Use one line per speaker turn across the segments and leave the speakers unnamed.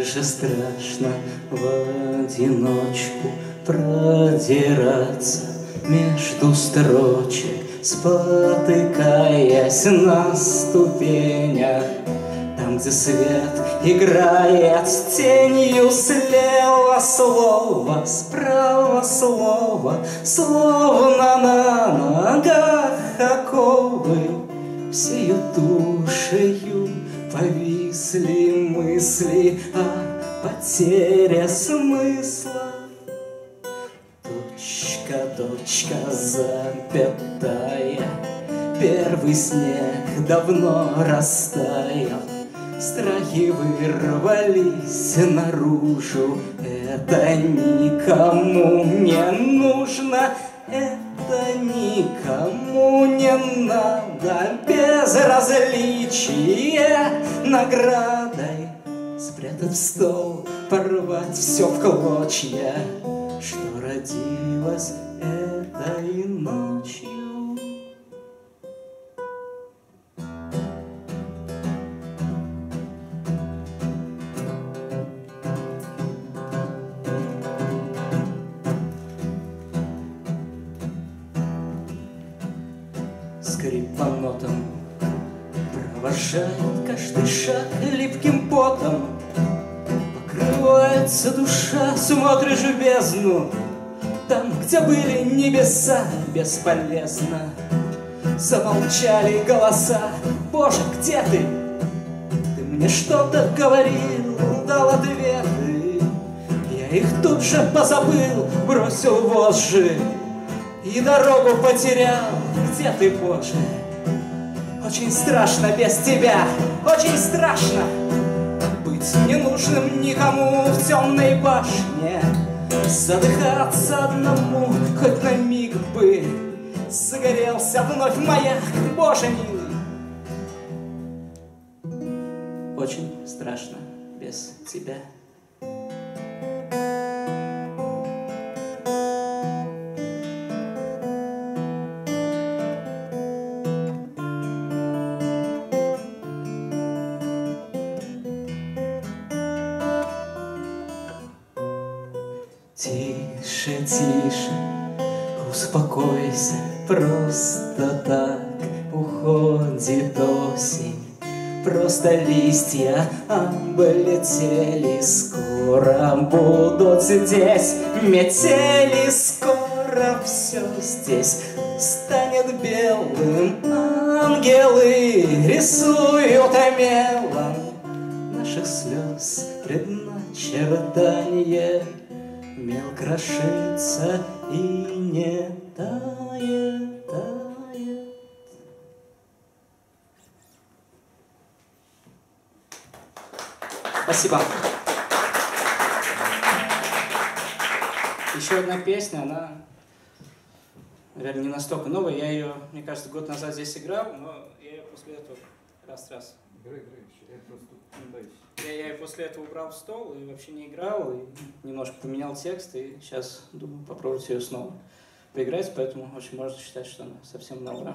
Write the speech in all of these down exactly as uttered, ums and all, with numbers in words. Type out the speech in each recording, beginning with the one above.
же страшно в одиночку продираться между строчек, спотыкаясь на ступенях. Там, где свет играет с тенью, слева слово, справа слово, словно на ногах оковы. Всею душею повисли мысли о потере смысла. Точка, точка, запятая, первый снег давно растаял. Страхи вырвались наружу, это никому не нужно, это никому не надо. Безразличие наградой спрятать в стол, порвать все в клочья, что родилось этой ночью. Скрип по нотам провожает каждый шаг липким потом. Покрывается душа, смотришь в бездну. Там, где были небеса, бесполезно. Замолчали голоса. Боже, где ты? Ты мне что-то говорил, дал ответы. Я их тут же позабыл, бросил вожжи и дорогу потерял. Где ты, Боже? Очень страшно без тебя, очень страшно быть ненужным никому в темной башне, задыхаться одному, хоть на миг бы загорелся вновь маяк. Боже милый, очень страшно без тебя. Тише, тише, успокойся, просто так уходит осень. Просто листья облетели, скоро будут здесь метели, скоро все здесь станет белым. Ангелы рисуют мелом наших слез предначертание. Мел крошится и не тает, тает. Спасибо. Еще одна песня, она, наверное, не настолько новая. Я ее, мне кажется, год назад здесь играл, но я ее после этого раз-раз.
Играй, играй, я просто пытаюсь.
Я, я после этого убрал в стол и вообще не играл, и немножко поменял текст, и сейчас думаю попробовать ее снова поиграть, поэтому очень можно считать, что она совсем новая.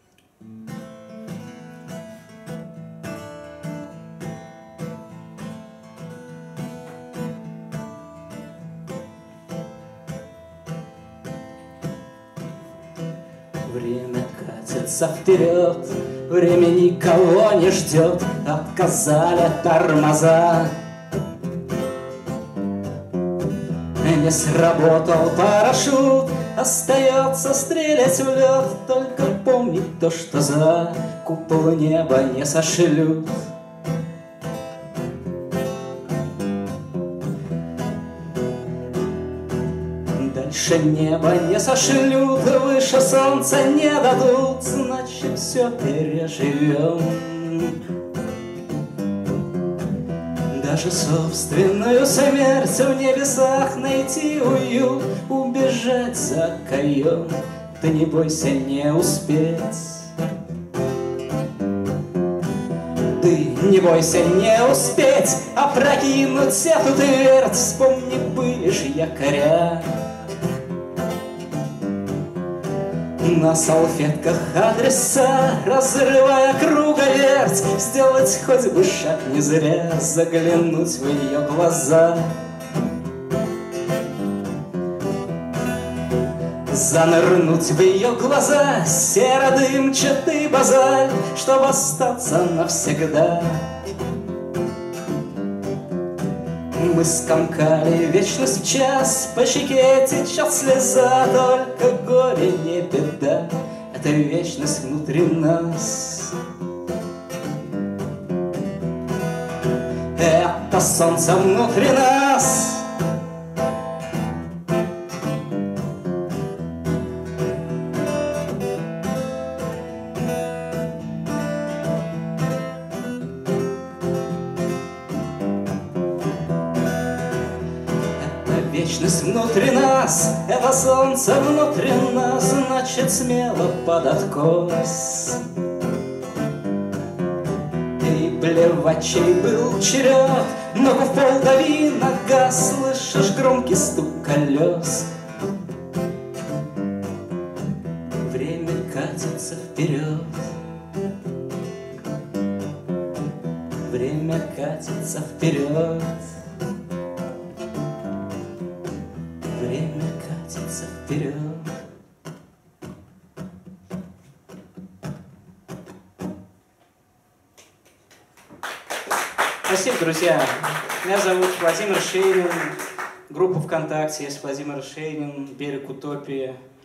Время катится вперед, время никого не ждет, отказали тормоза. Не сработал парашют, остается стрелять в лед, только помнить то, что за купол неба не сошлют. Дальше небо не сошлют, выше солнца не дадут, значит, все переживем. Даже собственную смерть в небесах найти уют, убежать за каем, ты не бойся не успеть. Ты не бойся не успеть опрокинуть эту твердь, вспомни, были ж якоря. На салфетках адреса, разрывая круговерть, смерть, сделать хоть бы шаг не зря, заглянуть в ее глаза. Занырнуть в ее глаза, серо-дымчатый базальт, чтоб остаться навсегда. Мы скомкали вечность в час, по щеке течет слеза, только горе не беда, это вечность внутри нас. Это солнце внутри нас. Вечность внутри нас, это солнце внутри нас, значит смело под откос. И плевать, чей был черед, ногу в пол дави, нога, слышишь громкий стук колес. Время катится вперед, время катится вперед. Время катится вперед. Спасибо, друзья. Меня зовут Владимир Шейнин. Группа ВКонтакте есть Владимир Шейнин, Берег Утопии.